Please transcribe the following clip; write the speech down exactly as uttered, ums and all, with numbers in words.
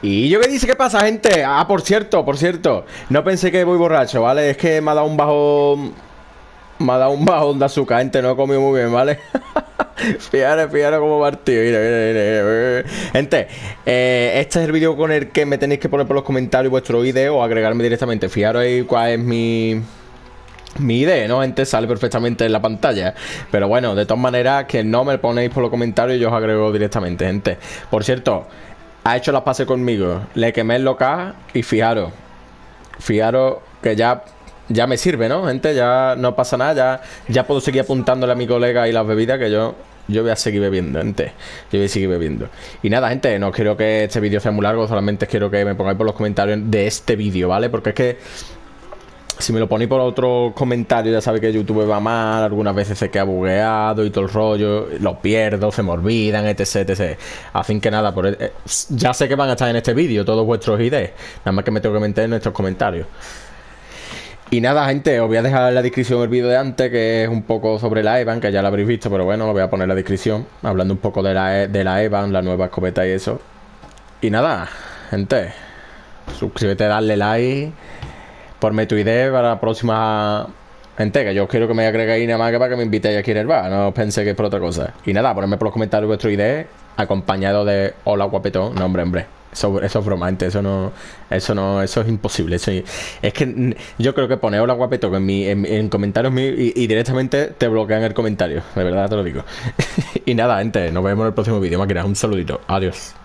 ¿Y yo qué dice? ¿Qué pasa, gente? Ah, por cierto, por cierto. No pensé que voy borracho, ¿vale? Es que me ha dado un bajo... Me ha dado un bajón de azúcar, gente. No he comido muy bien, ¿vale? Fijaros, fijaros cómo va el tío. Mira, mira, mira, mira. Gente, eh, este es el vídeo con el que me tenéis que poner por los comentarios vuestro I D o agregarme directamente. Fijaros ahí cuál es mi... Mi I D, ¿no? Gente, sale perfectamente en la pantalla. Pero bueno, de todas maneras, que no me ponéis por los comentarios, yo os agrego directamente, gente. Por cierto, ha hecho las pases conmigo. Le quemé el local y fijaros. Fijaros que ya, ya me sirve, ¿no, gente? Ya no pasa nada. Ya, ya puedo seguir apuntándole a mi colega y las bebidas que yo... Yo voy a seguir bebiendo, gente. Yo voy a seguir bebiendo. Y nada, gente, no quiero que este vídeo sea muy largo. Solamente quiero que me pongáis por los comentarios de este vídeo, ¿vale? Porque es que... Si me lo ponéis por otro comentario, ya sabéis que YouTube va mal, algunas veces se queda bugueado y todo el rollo, lo pierdo, se me olvidan, etc, etcétera. Así que nada, por, eh, ya sé que van a estar en este vídeo todos vuestros I D, nada más que me tengo que meter en nuestros comentarios. Y nada, gente, os voy a dejar en la descripción el vídeo de antes, que es un poco sobre la Evan, que ya lo habréis visto, pero bueno, lo voy a poner en la descripción, hablando un poco de la, de la Evan, la nueva escopeta y eso. Y nada, gente, suscríbete, darle like... Ponme tu idea para la próxima gente, que yo quiero que me agreguéis nada más que para que me invitéis aquí en el bar, no pensé que es por otra cosa. Y nada, ponedme por los comentarios vuestro idea, acompañado de hola guapetón. No, hombre, hombre, eso, eso es broma, gente, eso no, eso no, eso es imposible. Eso, es que yo creo que poner hola guapetón en, mi, en, en comentarios míos y, y directamente te bloquean el comentario, de verdad te lo digo. Y nada, gente, nos vemos en el próximo vídeo, máquinas, un saludito, adiós.